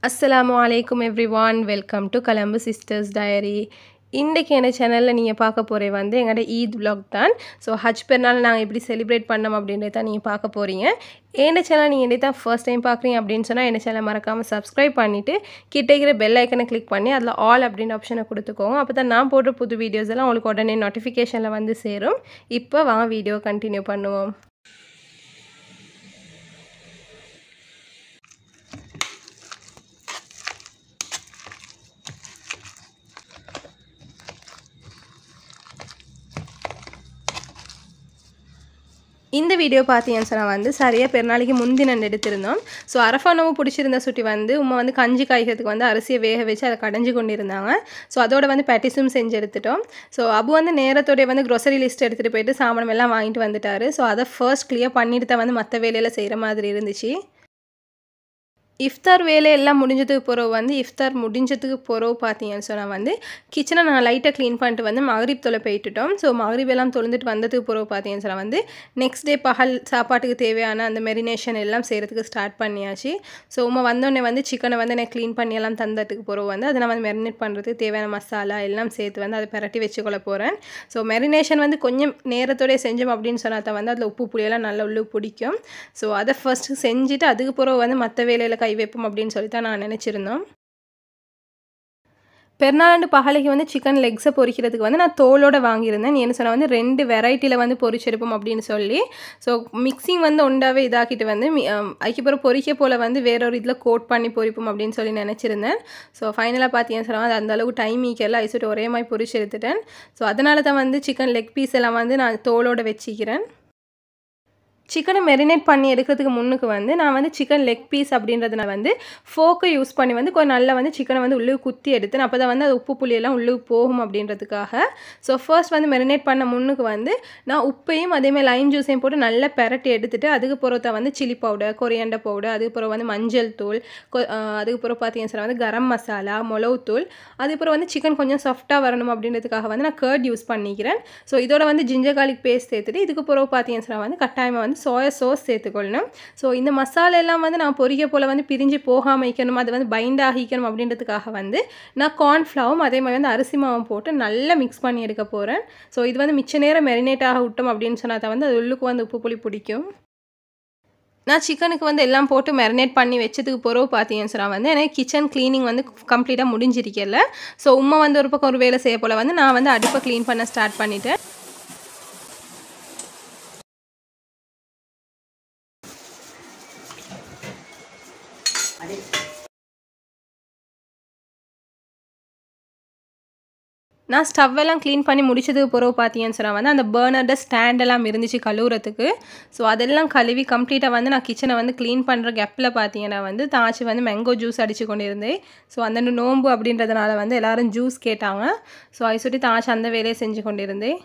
Assalamu alaikum everyone. Welcome to Columbus Sisters Diary. இன்றைக்கி என்ன சேனலில் நீங்கள் பார்க்க போகிற வந்து எங்களோட ஈத் vlog தான். ஸோ ஹஜ் பெருநாள் நாங்கள் எப்படி செலிப்ரேட் பண்ணோம் அப்படின்றத தான் நீங்கள் பார்க்க போகிறீங்க. என்ன சேனல் நீங்கள் இன்றைக்கி தான் ஃபர்ஸ்ட் டைம் பார்க்குறீங்க அப்படின்னு சொன்னால் என்ன சேனல் மறக்காமல் சப்ஸ்கிரைப் பண்ணிவிட்டு கிட்ட இருக்கிற பெல் ஐக்கனை கிளிக் பண்ணி அதில் ஆல் அப்படின்ற ஆப்ஷனை கொடுத்துக்கோங்க. அப்போ தான் நான் போடுற புது வீடியோஸ் எல்லாம் உங்களுக்கு உடனே நோட்டிஃபிகேஷனில் வந்து சேரும். இப்போ வாங்க வீடியோ கண்டினியூ பண்ணுவோம். இந்த வீடியோ பார்த்தீங்கன்னு சொன்னால் வந்து சரியாக பெருநாளைக்கு முந்தின எடுத்திருந்தோம். ஸோ அரஃபா நோவு பிடிச்சிருந்த சுட்டி வந்து உமா வந்து கஞ்சி காய்க்கிறதுக்கு வந்து அரிசியை வேக வச்சு அதை கடைஞ்சி கொண்டு இருந்தாங்க. ஸோ அதோட வந்து பேட்டிஸும் செஞ்சு எடுத்துட்டோம். ஸோ அபு வந்து நேரத்தோடைய வந்து க்ரோசரி லிஸ்ட் எடுத்துகிட்டு போயிட்டு சாமானம் எல்லாம் வாங்கிட்டு வந்துட்டார். ஸோ அதை ஃபர்ஸ்ட் கிளியர் பண்ணிட்டு தான் வந்து மற்ற வேலையில் செய்கிற மாதிரி இருந்துச்சு. இஃப்தார் வேலையெல்லாம் முடிஞ்சதுக்கு பிறகு வந்து இஃப்தார் முடிஞ்சதுக்கு பிறகு பார்த்தீங்கன்னு சொன்னால் வந்து கிச்சனை நான் லைட்டாக க்ளீன் பண்ணிட்டு வந்து மகரிப் தொலை போயிட்டுட்டோம். ஸோ மகரிப் எல்லாம் தொழுந்துட்டு வந்ததுக்கு பிறகு பார்த்தீங்கன்னு சொன்னால் வந்து நெக்ஸ்ட் டே பகல் சாப்பாட்டுக்கு தேவையான அந்த மெரினேஷன் எல்லாம் செய்கிறதுக்கு ஸ்டார்ட் பண்ணியாச்சு. ஸோ வந்தோடனே வந்து சிக்கனை வந்து நான் க்ளீன் பண்ணி எல்லாம் தந்ததுக்கு பிறகு வந்து அதை நான் வந்து மெரினேட் பண்ணுறதுக்கு தேவையான மசாலா எல்லாம் சேர்த்து வந்து அதை பரட்டி வச்சுக்கொள்ள போகிறேன். ஸோ மெரினேஷன் வந்து கொஞ்சம் நேரத்தோடய செஞ்சோம் அப்படின்னு சொன்னால் தான் வந்து அதில் உப்பு புளியெல்லாம் நல்லா உள்ளு பிடிக்கும். ஸோ அதை ஃபஸ்ட்டு செஞ்சுட்டு அதுக்கு பிறகு வந்து மற்ற வேலையில் கை வைப்போம் அப்படின்னு சொல்லி தான் நான் நினச்சிருந்தோம். பெருநாளாண்டு பகலைக்கு வந்து சிக்கன் லெக்ஸை பொரிக்கிறதுக்கு வந்து நான் தோலோடு வாங்கியிருந்தேன். என்ன சொன்னால் வந்து 2 வெரைட்டியில் வந்து பொரிச்செடுப்போம் அப்படின்னு சொல்லி. ஸோ மிக்சிங் வந்து ஒன்றாவே இதாக்கிட்டு வந்து அதுக்கப்புறம் பொரிக்க போல் வந்து வேறொரு இதில் கோட் பண்ணி பொரிப்போம் அப்படின்னு சொல்லி நினச்சிருந்தேன். ஸோ ஃபைனலாக பார்த்தீங்கன்னு சொன்னால் அது அந்தளவுக்கு டைம் ஈக்கெல்லாம் ஐசிட்டு ஒரே மாதிரி பொரிச்சு எடுத்துட்டேன். ஸோ அதனால தான் வந்து சிக்கன் லெக் பீஸ் எல்லாம் வந்து நான் தோலோடு வச்சிக்கிறேன். சிக்கனை மெரினேட் பண்ணி எடுக்கிறதுக்கு முன்னுக்கு வந்து நான் வந்து சிக்கன் லெக் பீஸ் அப்படின்றதுனால வந்து ஃபோக்கை யூஸ் பண்ணி வந்து கொஞ்சம் நல்லா வந்து சிக்கனை வந்து உள்ளே குத்தி எடுத்தேன். அப்போ தான் வந்து அது உப்பு புளியெல்லாம் உள்ளே போகும் அப்படின்றதுக்காக. ஸோ ஃபர்ஸ்ட் வந்து மெரினேட் பண்ண முன்னுக்கு வந்து நான் உப்பையும் அதேமாதிரி லைம் ஜூஸையும் போட்டு நல்லா பெரட்டி எடுத்துகிட்டு அதுக்கு பிறகு வந்து சில்லி பவுடர், கொரியாண்டர் பவுடர், அதுக்கு பிறகு வந்து மஞ்சள் தூள், அதுக்கு பிறகு பார்த்தீங்கன்னா வந்து கரம் மசாலா, மிளகுத்தூள், அதுக்கப்புறம் வந்து சிக்கன் கொஞ்சம் சாஃப்டாக வரணும் அப்படின்றதுக்காக வந்து நான் கர்ட் யூஸ் பண்ணிக்கிறேன். ஸோ இதோட வந்து ஜிஞ்சர் கார்லிக் பேஸ்ட் சேர்த்துட்டு இதுக்கு பிறகு பார்த்தீங்கன்னா வந்து கட்டாயமாக வந்து சோயா சாஸ் சேர்த்துக்கொள்ளணும். ஸோ இந்த மசாலா எல்லாம் வந்து நான் பொரிக்க போல் வந்து பிரிஞ்சு போகாமல் வைக்கணும், அது வந்து பைண்ட் ஆகிக்கணும் அப்படின்றதுக்காக வந்து நான் கார்ன்ஃப்ளவரும் அதே மாதிரி வந்து அரிசி மாவும் போட்டு நல்லா மிக்ஸ் பண்ணி எடுக்க போகிறேன். ஸோ இது வந்து மிச்ச நேரம் மெரினேட் ஆக விட்டோம் அப்படின்னு சொன்னால் தான் வந்து அது உள்ளுக்கு வந்து உப்பு புளி பிடிக்கும். நான் சிக்கனுக்கு வந்து எல்லாம் போட்டு மேரினேட் பண்ணி வச்சதுக்கு பிறகு பார்த்தீங்கன்னு சொன்னால் வந்து எனக்கு கிச்சன் க்ளீனிங் வந்து கம்ப்ளீட்டாக முடிஞ்சிருக்கல. ஸோ உமா வந்து ஒரு பக்கம் ஒரு வேலை செய்ய போல் வந்து நான் வந்து அடுப்பை க்ளீன் பண்ண ஸ்டார்ட் பண்ணிட்டேன். நான் ஸ்டவ் எல்லாம் க்ளீன் பண்ணி முடிச்சதுக்கு பிறகு பார்த்தீங்கன்னு சொன்னால் வந்து அந்த பர்னரோட ஸ்டாண்டெல்லாம் இருந்துச்சு கழுவுறதுக்கு. ஸோ அதெல்லாம் கழுவி கம்ப்ளீட்டாக வந்து நான் கிச்சனை வந்து க்ளீன் பண்ணுற கேப்பில் பார்த்தீங்கன்னா வந்து தாச்சி வந்து மேங்கோ ஜூஸ் அடித்து கொண்டு இருந்தேன். ஸோ அந்த நோம்பு அப்படின்றதுனால வந்து எல்லோரும் ஜூஸ் கேட்டாங்க. ஸோ அதை சொல்லி தாச்சி அந்த வேலையை செஞ்சு கொண்டு இருந்தேன்.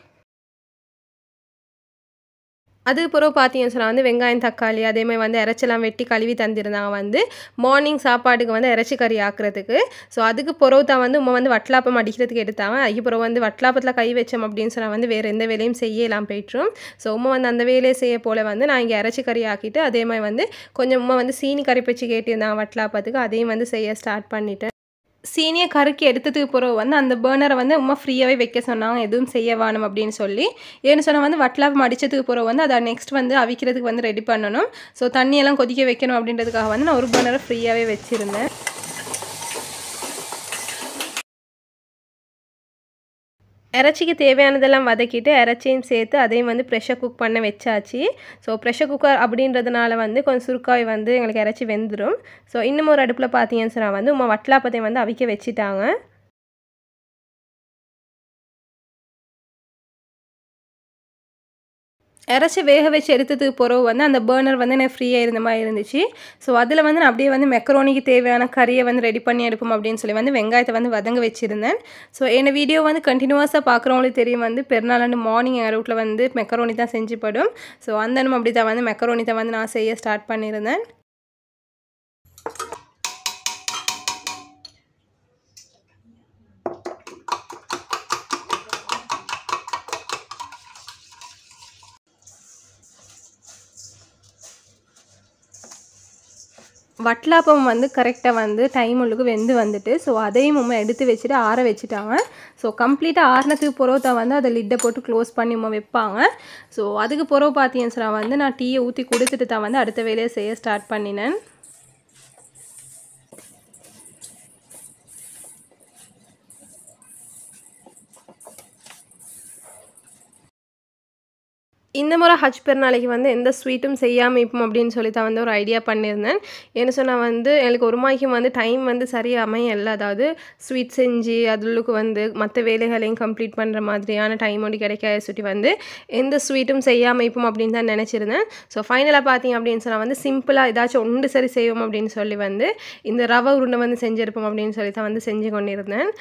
அதுக்கு பிறகு பார்த்தீங்கன்னு சொன்னால் வந்து வெங்காயம், தக்காளி அதேமாதிரி வந்து இறைச்செல்லாம் வெட்டி கழுவி தந்திருந்தாங்க வந்து மார்னிங் சாப்பாட்டுக்கு வந்து இறைச்சி கறி ஆக்குறதுக்கு. ஸோ அதுக்கு பிறகு தான் வந்து உமா வந்து வட்டலாப்பம் அடிக்கிறதுக்கு எடுத்தாங்க. அதுக்கு பிறகு வந்து வட்டலாப்பத்தில் கை வச்சோம் அப்படின்னு சொன்னால் வந்து வேறு எந்த வேலையும் செய்யலாம் போய்ட்டுரும். ஸோ உமா வந்து அந்த வேலையை செய்ய போல் வந்து நான் இங்கே இறைச்சி கறி ஆக்கிட்டு அதேமாதிரி வந்து கொஞ்சம் உமா வந்து சீனி கறி பச்சு கேட்டிருந்தாங்க வட்டலாப்பத்துக்கு, அதையும் வந்து செய்ய ஸ்டார்ட் பண்ணிட்டேன். சீனியை கருக்கி எடுத்ததுக்கு பிறகு வந்து அந்த பர்னரை வந்து உமா ஃப்ரீயாகவே வைக்க சொன்னாங்க, எதுவும் செய்ய வேணும் அப்படின்னு சொல்லி. ஏன்னு சொன்னால் வந்து வட்டலாப்பம் அடித்ததுக்கு பிறகு வந்து அதை நெக்ஸ்ட் வந்து அவிக்கிறதுக்கு வந்து ரெடி பண்ணணும். ஸோ தண்ணியெல்லாம் கொதிக்க வைக்கணும் அப்படின்றதுக்காக வந்து நான் ஒரு பர்னரை ஃப்ரீயாகவே வச்சுருந்தேன். இறைச்சிக்கு தேவையானதெல்லாம் வதக்கிட்டு இறைச்சியும் சேர்த்து அதையும் வந்து ப்ரெஷர் குக் பண்ண வச்சாச்சு. ஸோ ப்ரெஷர் குக்கர் அப்படின்றதுனால வந்து கொஞ்சம் சுருக்காய் வந்து எங்களுக்கு இறைச்சி வெந்துடும். ஸோ இன்னும் ஒரு அடுப்பில் பார்த்தீங்கன்னு சொன்னால் வந்து உமா வட்டலாப்பத்தையும் வந்து அவிக்க வச்சுட்டாங்க. இறைச்சி வேக வச்சு எடுத்ததுக்கு பிறகு வந்து அந்த பர்னர் வந்து எனக்கு ஃப்ரீயாக இருந்த மாதிரி இருந்துச்சு. ஸோ அதில் வந்து நான் அப்படியே வந்து மெக்கரோனிக்கு தேவையான கறியை வந்து ரெடி பண்ணி எடுப்போம் அப்படின்னு சொல்லி வந்து வெங்காயத்தை வந்து வதங்க வச்சுருந்தேன். ஸோ என்ன வீடியோ வந்து கண்டினியூஸாக பார்க்குறவங்களுக்கு தெரியும் வந்து பெருநாள் மார்னிங் எங்கள் வீட்டில் வந்து மெக்கரோனி தான் செஞ்சுப்படும். ஸோ அந்த அப்படி தான் வந்து மெக்கரோனி தான் வந்து நான் செய்ய ஸ்டார்ட் பண்ணியிருந்தேன். வட்டலாப்பம் வந்து கரெக்டாக வந்து டைம் உள்ளுக்கு வெந்து வந்துட்டு ஸோ அதையும் எடுத்து வச்சுட்டு ஆற வச்சுட்டாங்க. ஸோ கம்ப்ளீட்டாக ஆறுனதுக்கு பிறகு தான் வந்து அதை லிட்டை போட்டு க்ளோஸ் பண்ணி வைப்பாங்க. ஸோ அதுக்கு பிறகு பார்த்தீங்கன்னு சொன்னால் வந்து நான் டீயை ஊற்றி கொடுத்துட்டு தான் வந்து அடுத்த வேலையை செய்ய ஸ்டார்ட் பண்ணினேன். இந்த முறை ஹஜ் பெருநாளைக்கு வந்து எந்த ஸ்வீட்டும் செய்யாமல் இருப்போம் அப்படின்னு சொல்லி தான் வந்து ஒரு ஐடியா பண்ணியிருந்தேன். ஏன்னு சொன்னால் வந்து எனக்கு ஒரு மாய்க்கு வந்து டைம் வந்து சரியாக அமையல. அதாவது ஸ்வீட் செஞ்சு அதுளுக்கு வந்து மற்ற வேலைகளையும் கம்ப்ளீட் பண்ணுற மாதிரியான டைம் ஒன்று கிடைக்காத சுட்டி வந்து எந்த ஸ்வீட்டும் செய்யாமல் இருப்போம் அப்படின்னு தான் நினச்சிருந்தேன். ஸோ ஃபைனலாக பார்த்தீங்க அப்படின்னு சொன்னால் வந்து சிம்பிளாக ஏதாச்சும் ஒன்று சரி செய்வோம் அப்படின்னு சொல்லி வந்து இந்த ரவை உருண்டை வந்து செஞ்சுருப்போம் அப்படின்னு சொல்லி தான் வந்து செஞ்சு கொண்டிருந்தேன்.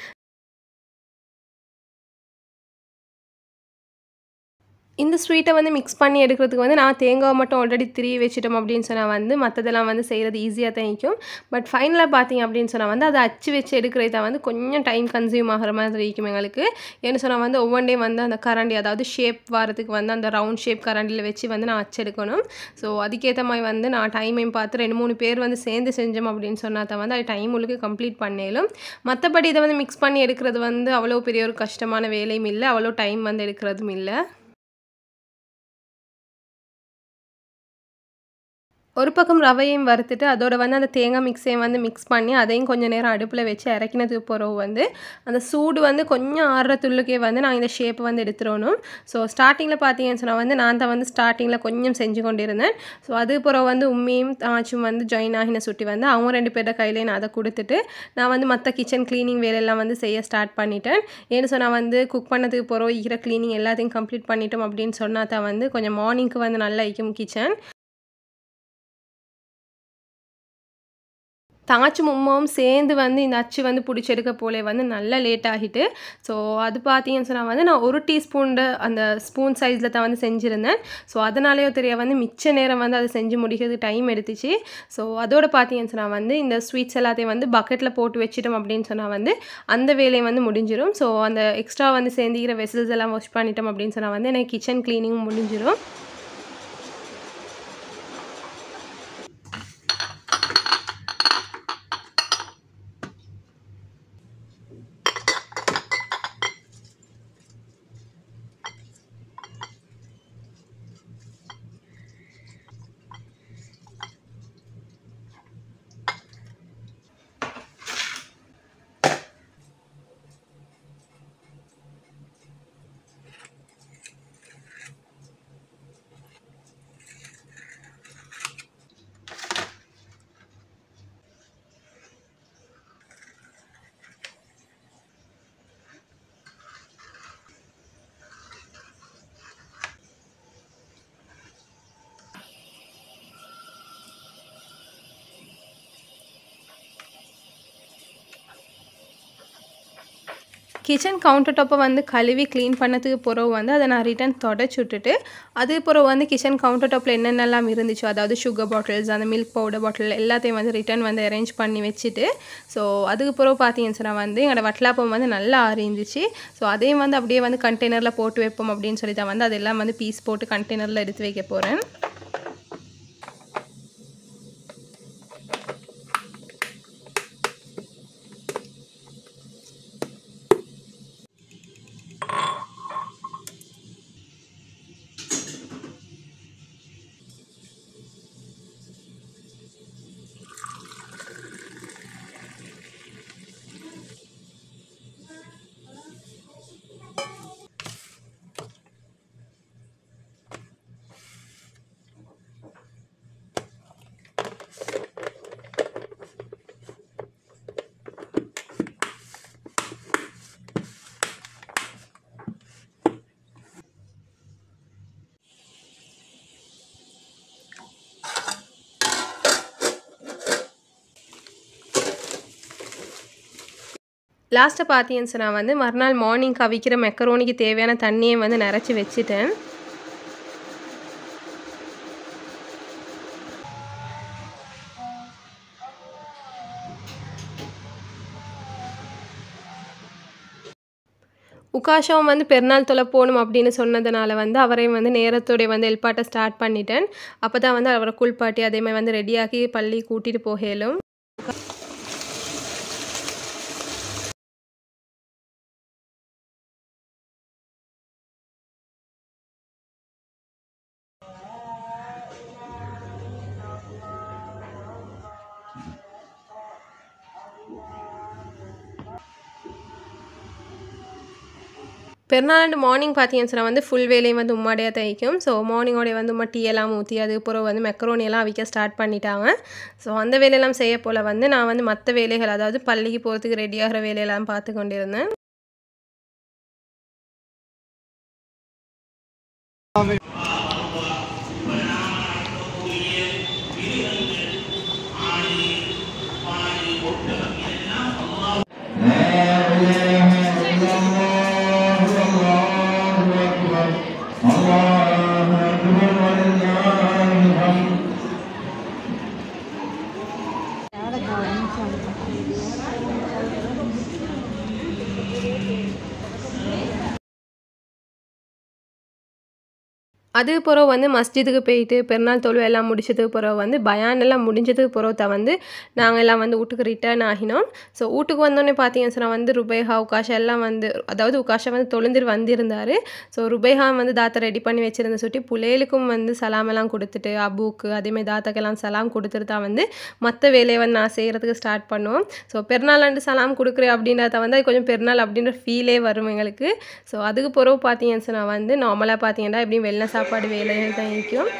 இந்த ஸ்வீட்டை வந்து மிக்ஸ் பண்ணி எடுக்கிறதுக்கு வந்து நான் தேங்காய் மட்டும் ஆல்ரெடி திருவி வச்சுட்டோம் அப்படின்னு சொன்னால் வந்து மற்றதெல்லாம் வந்து செய்கிறது ஈஸியாக தான் இருக்கும். பட் ஃபைனலாக பார்த்தீங்க அப்படின்னு சொன்னால் வந்து அதை அச்சு வச்சு எடுக்கிறது தான் வந்து கொஞ்சம் டைம் கன்சியூம் ஆகிற மாதிரி இருக்கும் எங்களுக்கு. ஏன்னு சொன்னால் வந்து ஒவ்வொன்றே வந்து அந்த கரண்டி அதாவது ஷேப் வரதுக்கு வந்து அந்த ரவுண்ட் ஷேப் கரண்டியில் வச்சு வந்து நான் அச்சு எடுக்கணும். ஸோ அதுக்கேற்ற மாதிரி வந்து நான் டைமையும் பார்த்து 2-3 பேர் வந்து சேர்ந்து செஞ்சோம் அப்படின்னு சொன்னால் தான் வந்து அது டைம் உங்களுக்கு கம்ப்ளீட் பண்ணேலும். மற்றபடி இதை வந்து மிக்ஸ் பண்ணி எடுக்கிறது வந்து அவ்வளோ பெரிய ஒரு கஷ்டமான வேலையும் இல்லை, அவ்வளோ டைம் வந்து எடுக்கிறதும் இல்லை. ஒரு பக்கம் ரவையும் வறுத்துட்டு அதோட வந்து அந்த தேங்காய் மிக்ஸையும் வந்து மிக்ஸ் பண்ணி அதையும் கொஞ்சம் நேரம் அடுப்பில் வச்சு இறக்கினதுக்கு பிறகு வந்து அந்த சூடு வந்து கொஞ்சம் ஆறுறதுள்ளுக்கே வந்து நான் இந்த ஷேப்பை வந்து எடுத்துடணும். ஸோ ஸ்டார்டிங்கில் பார்த்தீங்கன்னு சொன்னால் வந்து நான் தான் வந்து ஸ்டார்டிங்கில் கொஞ்சம் செஞ்சு கொண்டு இருந்தேன். ஸோ அது பிறகு வந்து உம்மியும் தாச்சும் வந்து ஜாயின் ஆகின சுட்டி வந்து அவங்க 2 பேர்ட கையிலே நான் அதை கொடுத்துட்டு நான் வந்து மற்ற கிச்சன் க்ளீனிங் வேலையெல்லாம் வந்து செய்ய ஸ்டார்ட் பண்ணிட்டேன். ஏன்னு சொன்னால் வந்து குக் பண்ணதுக்கு பிறகு இருக்கிற க்ளீனிங் எல்லாத்தையும் கம்ப்ளீட் பண்ணிட்டோம் அப்படின்னு சொன்னால் தான் வந்து கொஞ்சம் மார்னிங்க்கு வந்து நல்லா இருக்கும் கிச்சன். தாச்சும் உம்மாவும் சேர்ந்து வந்து இந்த அச்சு வந்து பிடிச்செடுக்க போலே வந்து நல்லா லேட் ஆகிட்டு. ஸோ அது பார்த்தீங்கன்னு சொன்னால் வந்து நான் 1 டீஸ்பூன் அந்த ஸ்பூன் சைஸில் தான் வந்து செஞ்சுருந்தேன். ஸோ அதனாலேயோ தெரிய வந்து மிச்ச நேரம் வந்து அதை செஞ்சு முடிக்கிறதுக்கு டைம் எடுத்துச்சு. ஸோ அதோட பார்த்தீங்கன்னு சொன்னால் வந்து இந்த ஸ்வீட்ஸ் எல்லாத்தையும் வந்து பக்கெட்டில் போட்டு வச்சிட்டோம் அப்படின்னு சொன்னால் வந்து அந்த வேலையை வந்து முடிஞ்சிடும். ஸோ அந்த எக்ஸ்ட்ரா வந்து சேர்ந்துக்கிற வெசல்ஸ் எல்லாம் வாஷ் பண்ணிட்டோம் அப்படின்னு சொன்னால் வந்து எனக்கு கிச்சன் க்ளீனிங்கும் முடிஞ்சிடும். கிச்சன் கவுண்டர் டாப்பை வந்து கழுவி க்ளீன் பண்ணதுக்கு பிறகு வந்து அதை நான் ரிட்டன் தொடச்சி விட்டுட்டு அதுக்கு பிறகு வந்து கிச்சன் கவுண்டர் டாப்பில் என்னென்னலாம் இருந்துச்சோ அதாவது சுகர் பாட்டில்ஸ் அந்த மில்க் பவுடர் பாட்டில் எல்லாத்தையும் வந்து ரிட்டன் வந்து அரேஞ்ச் பண்ணி வச்சுட்டு ஸோ அதுக்கு பிறகு பார்த்தீங்கன்னு சொன்னால் வந்து என்னோடய வட்டலாப்பம் வந்து நல்லா ஆறிந்துச்சு. ஸோ அதையும் வந்து அப்படியே வந்து கண்டெய்னரில் போட்டு வைப்போம் அப்படின்னு சொல்லி தான் வந்து அதெல்லாம் வந்து பீஸ் போட்டு கண்டெய்னரில் எடுத்து வைக்க போகிறேன். லாஸ்ட்டாக பார்த்தீங்கன்னு சொன்னால் வந்து மறுநாள் மார்னிங் அவிக்கிற மெக்கரோனிக்கு தேவையான தண்ணியை வந்து நிறச்சி வச்சுட்டேன். உகாஷாவும் வந்து பெருநாள் தொலை போகணும் அப்படின்னு சொன்னதுனால வந்து அவரையும் வந்து நேரத்தோடைய வந்து எழுப்பாட்ட ஸ்டார்ட் பண்ணிட்டேன். அப்போ தான் வந்து அவரை குளிப்பாட்டி அதேமாதிரி வந்து ரெடியாகி பள்ளி கூட்டிகிட்டு போகலும். பெருநாள் மார்னிங் பார்த்தீங்கன்னு சொன்னால் வந்து ஃபுல் வேலையும் வந்து உம்மாடையாக தைக்கும். ஸோ மார்னிங்கோடைய வந்து உம்மா டீ எல்லாம் ஊற்றி அதுக்கப்புறம் வந்து மெக்ரோனி எல்லாம் அவிக்க ஸ்டார்ட் பண்ணிட்டாங்க. ஸோ அந்த வேலையெல்லாம் செய்ய போல் வந்து நான் வந்து மற்ற வேலைகள் அதாவது பள்ளிக்கு போகிறதுக்கு ரெடியாகிற வேலையெல்லாம் பார்த்து கொண்டிருந்தேன். அதுக்கு பிறகு வந்து மஸ்ஜிதுக்கு போயிட்டு பெருநாள் தொழுகை எல்லாம் முடிச்சதுக்கு பிறகு வந்து பயான் எல்லாம் முடிஞ்சதுக்கு பிறகு தான் வந்து நாங்கள் எல்லாம் வந்து வீட்டுக்கு ரிட்டர்ன் ஆகினோம். ஸோ வீட்டுக்கு வந்தோடனே பார்த்தீங்கன்னு சொன்னால் வந்து ருபைஹா உகாஷா எல்லாம் வந்து அதாவது உகாஷா வந்து தொழுந்துட்டு வந்திருந்தார். ஸோ ருபைஹா வந்து தாத்தா ரெடி பண்ணி வச்சுருந்த சுட்டி புள்ளைகளுக்கும் வந்து சலாமெல்லாம் கொடுத்துட்டு அபுக்கு அதேமாதிரி தாத்தாக்கெல்லாம் சலாம் கொடுத்துட்டு தான் வந்து மற்ற வேலையை வந்து நான் செய்கிறதுக்கு ஸ்டார்ட் பண்ணுவோம். ஸோ பெருநாள் அண்டு சலாம் கொடுக்குறேன் அப்படின்றத வந்து கொஞ்சம் பெருநாள் அப்படின்ற ஃபீலே வரும் எங்களுக்கு. ஸோ அதுக்கு பிறகு பார்த்தீங்கன்னு சொன்னால் வந்து நார்மலாக பார்த்தீங்கன்னா எப்படியும் வெள்ளை சாப்பாடு வேலைகள் தான் இருக்கும்.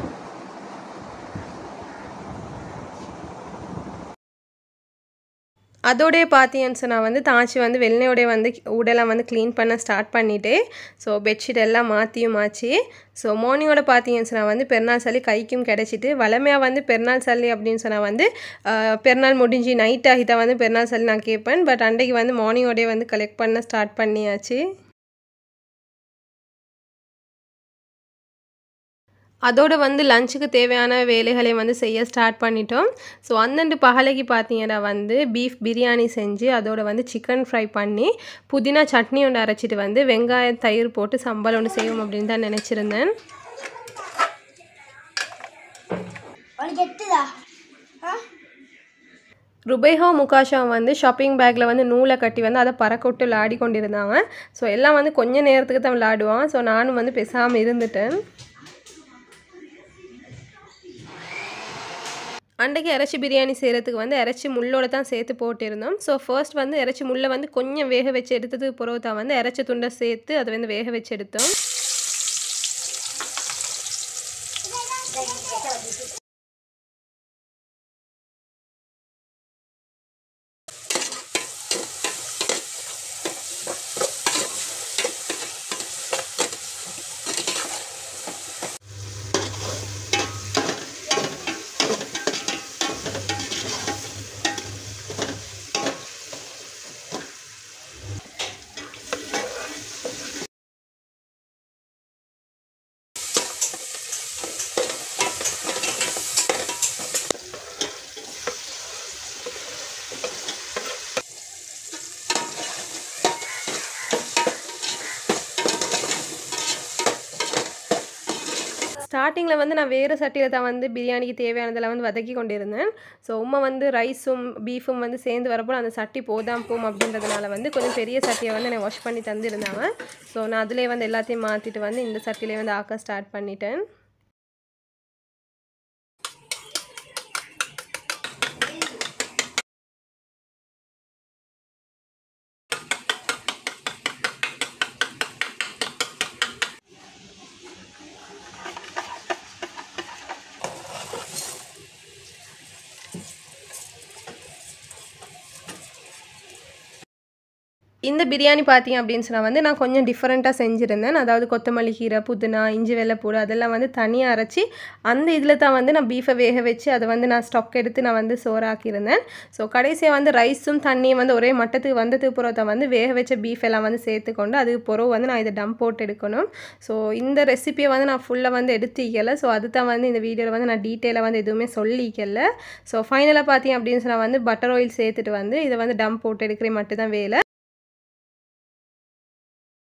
அதோடைய பார்த்தீங்கன்னு சொன்னால் வந்து தாச்சி வந்து வெள்ளையோடைய வந்து ஊடெல்லாம் வந்து க்ளீன் பண்ண ஸ்டார்ட் பண்ணிவிட்டு ஸோ பெட்ஷீட் எல்லாம் மாற்றியுமாச்சு. ஸோ மார்னிங்கோட பார்த்தீங்கன்னு சொன்னால் வந்து பெருநாள் சளி கைக்கும் கிடச்சிட்டு வளமையாக வந்து பெருநாள் சளி அப்படின்னு சொன்னால் வந்து பெருநாள் முடிஞ்சு நைட் ஆகி தான் வந்து பெருநாள் சளி நான் கேட்பேன். பட் அன்றைக்கு வந்து மார்னிங்கோடைய வந்து கலெக்ட் பண்ண ஸ்டார்ட் பண்ணியாச்சு. அதோடு வந்து லஞ்சுக்கு தேவையான வேலைகளை வந்து செய்ய ஸ்டார்ட் பண்ணிட்டோம். ஸோ அந்தண்டு பகலைக்கு பார்த்தீங்கன்னா வந்து பீஃப் பிரியாணி செஞ்சு அதோட வந்து சிக்கன் ஃப்ரை பண்ணி புதினா சட்னி ஒன்று அரைச்சிட்டு வந்து வெங்காயம் தயிர் போட்டு சம்பல் ஒன்று செய்வோம் அப்படின்னு தான் நினச்சிருந்தேன். ருபைஹா முகாஷா வந்து ஷாப்பிங் பேக்கில் வந்து நூலை கட்டி வந்து அதை பறக்கொட்டு விளையாடி கொண்டிருந்தாங்க. ஸோ எல்லாம் வந்து கொஞ்சம் நேரத்துக்கு தான் விளையாடுவான். ஸோ நானும் வந்து பேசாமல் இருந்துட்டேன். அன்றைக்கு இறைச்சி பிரியாணி செய்கிறதுக்கு வந்து இறைச்சி முள்ளோடு தான் சேர்த்து போட்டிருந்தோம். ஸோ ஃபர்ஸ்ட் வந்து இறைச்சி முள்ளை வந்து கொஞ்சம் வேக வச்சு எடுத்ததுக்கு பிறகு தான் வந்து இறைச்சி துண்டை சேர்த்து அதை வந்து வேக வச்சு எடுத்தோம். ஸ்டார்டிங்கில் வந்து நான் வேறு சட்டியில் தான் வந்து பிரியாணிக்கு தேவையானதெல்லாம் வந்து வதக்கி கொண்டிருந்தேன். ஸோ உம்மா வந்து ரைஸும் பீஃபும் வந்து சேர்ந்து வரப்போ அந்த சட்டி போதாம் போம் அப்படின்றதுனால வந்து கொஞ்சம் பெரிய சட்டியை வந்து நான் வாஷ் பண்ணி தந்துருந்தாங்க. ஸோ நான் அதிலே வந்து எல்லாத்தையும் மாற்றிட்டு வந்து இந்த சட்டிலே வந்து ஆக்க ஸ்டார்ட் பண்ணிட்டேன். இந்த பிரியாணி பார்த்தீங்க அப்படின்னு சொன்னால் வந்து நான் கொஞ்சம் டிஃப்ரெண்ட்டாக செஞ்சுருந்தேன். அதாவது கொத்தமல்லி கீரை, புதினா, இஞ்சி வெள்ளைப்பூடு அதெல்லாம் வந்து தனியாக அரைச்சி அந்த இதில் தான் வந்து நான் பீஃபை வேக வச்சு அதை வந்து நான் ஸ்டாக் எடுத்து நான் வந்து சோறாக்கியிருந்தேன். ஸோ கடைசியாக வந்து ரைஸும் தண்ணியும் வந்து ஒரே மட்டத்துக்கு வந்ததுக்கு பிறகு தான் வந்து வேக வச்ச பீஃப் எல்லாம் வந்து சேர்த்துக்கொண்டு அதுக்கு பிறகு வந்து நான் இதை டம்ப் போட்டு எடுக்கணும். ஸோ இந்த ரெசிபியை வந்து நான் ஃபுல்லாக வந்து எடுத்துக்கல. ஸோ அதுதான் வந்து இந்த வீடியோவில் வந்து நான் டீட்டெயிலாக வந்து எதுவுமே சொல்லிக்கல. ஸோ ஃபைனலாக பார்த்தீங்க அப்படின்னு சொன்னால் வந்து பட்டர் ஆயில் சேர்த்துட்டு வந்து இதை வந்து டம்ப் போட்டு எடுக்கிற மட்டும் தான் வேலை.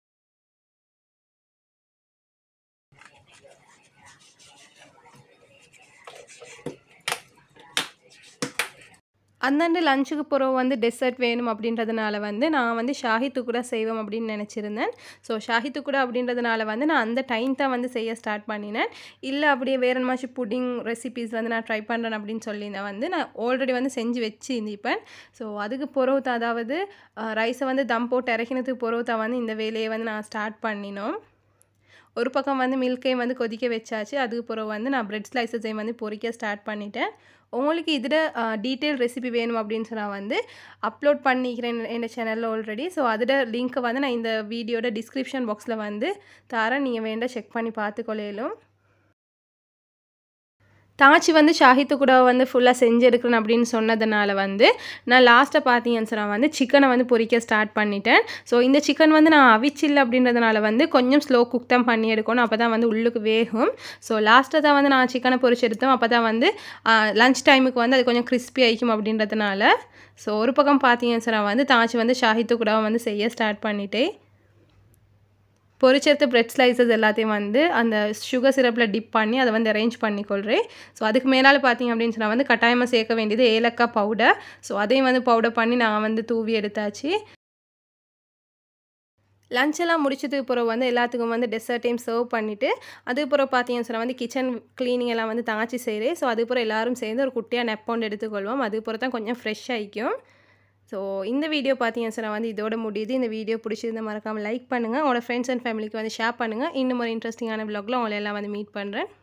அந்தாண்டு லஞ்சுக்கு பிறகு வந்து டெசர்ட் வேணும் அப்படின்றதுனால வந்து நான் வந்து ஷாஹி துக்குடா செய்வோம் அப்படின்னு நினச்சிருந்தேன். ஸோ ஷாஹி துக்குடா அப்படின்றதுனால வந்து நான் அந்த டைம் தான் வந்து செய்ய ஸ்டார்ட் பண்ணினேன். இல்லை அப்படியே வேறு என்னமாச்சும் புட்டிங் ரெசிபீஸ் வந்து நான் ட்ரை பண்ணுறேன் அப்படின்னு சொல்லியிருந்தேன். வந்து நான் ஆல்ரெடி வந்து செஞ்சு வச்சுருந்தேன். ஸோ அதுக்கு பிறகு தான், அதாவது ரைஸை வந்து தம் போட்டு இறக்கினதுக்கு பிறகு தான் வந்து இந்த வேலையை வந்து நான் ஸ்டார்ட் பண்ணினோம். ஒரு பக்கம் வந்து மில்க்கையும் வந்து கொதிக்க வச்சாச்சு. அதுக்கு பிறகு வந்து நான் பிரெட் ஸ்லைசஸையும் வந்து பொரிக்க ஸ்டார்ட் பண்ணிட்டேன். உங்களுக்கு இதில் டீட்டெயில் ரெசிபி வேணும் அப்படின்னு சொன்னால் வந்து அப்லோட் பண்ணிக்கிறேன் என்னோட சேனலில் ஆல்ரெடி. ஸோ அதோட லிங்க்கை வந்து நான் இந்த வீடியோட டிஸ்கிரிப்ஷன் பாக்ஸில் வந்து தரேன். நீங்கள் வேண்டாம் செக் பண்ணி பார்த்துக்கொள்ளையிலும். தாச்சி வந்து ஷாஹி துக்குடா வந்து ஃபுல்லாக செஞ்சு எடுக்கிறேன் அப்படின்னு சொன்னதுனால வந்து நான் லாஸ்ட்டாக பார்த்தீங்கன்னு சொன்னால் வந்து சிக்கனை வந்து பொரிக்க ஸ்டார்ட் பண்ணிட்டேன். ஸோ இந்த சிக்கன் வந்து நான் அவிச்சில்லை அப்படின்றதுனால வந்து கொஞ்சம் ஸ்லோ குக் தான் பண்ணி எடுக்கணும். அப்போ தான் வந்து உள்ளுக்கு வேகும். ஸோ லாஸ்ட்டாக தான் வந்து நான் சிக்கனை பொரிச்சு எடுத்தோம். அப்போ தான் வந்து லஞ்ச் டைமுக்கு வந்து அது கொஞ்சம் கிறிஸ்பி ஆகிக்கும் அப்படின்றதுனால. ஸோ ஒரு பக்கம் பார்த்தீங்கன்னு சொன்னால் வந்து தாச்சி வந்து ஷாஹி துக்குடாவை வந்து செய்ய ஸ்டார்ட் பண்ணிட்டேன். பொரிச்செடுத்த பிரெட் ஸ்லைசஸ் எல்லாத்தையும் வந்து அந்த சுகர் சிரப்பில் டிப் பண்ணி அதை வந்து அரேஞ்ச் பண்ணிக்கொள்கிறேன். ஸோ அதுக்கு மேலே பார்த்தீங்க அப்படின்னு சொன்னால் வந்து கட்டாயமாக சேர்க்க வேண்டியது ஏலக்காய் பவுடர். ஸோ அதையும் வந்து பவுடர் பண்ணி நான் வந்து தூவி எடுத்தாச்சு. லஞ்செல்லாம் முடிச்சதுக்கு பிறகு வந்து எல்லாத்துக்கும் வந்து டெசர்ட்டையும் சர்வ் பண்ணிவிட்டு அதுக்கப்புறம் பார்த்தீங்கன்னு சொன்னால் வந்து கிச்சன் க்ளீனிங் எல்லாம் வந்து தாச்சி செய்கிறேன். ஸோ அதுக்கப்புறம் எல்லோரும் சேர்ந்து ஒரு குட்டியாக நெப்பவுண்ட் எடுத்துக்கொள்வோம். அதுக்கப்புறம் தான் கொஞ்சம் ஃப்ரெஷ் ஆகிக்கும். ஸோ இந்த வீடியோ பார்த்தீங்கன்னு சொன்னால் வந்து இதோட முடியுது. இந்த வீடியோ பிடிச்சிருந்தால் மறக்காமல் லைக் பண்ணுங்கள். உங்களோட ஃப்ரெண்ட்ஸ் அண்ட் ஃபேமிலிக்கு வந்து ஷேர் பண்ணுங்கள். இன்னும் ஒரு இன்ட்ரெஸ்டிங்கான விலாகில் உங்களை எல்லாம் வந்து மீட் பண்ணுறேன்.